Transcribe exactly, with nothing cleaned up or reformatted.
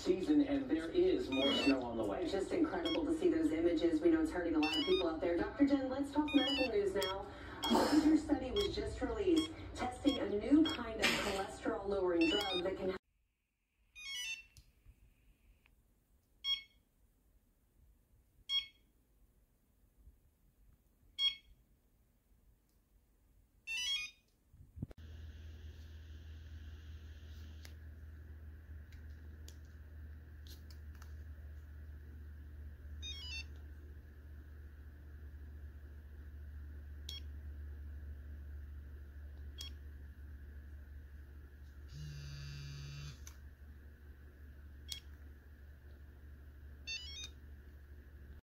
season, and there is more snow on the way. It's just incredible to see those images. We know it's hurting a lot of people out there. Doctor Jen, let's talk medical news now. A major study was just released testing a new kind of cholesterol-lowering drug that can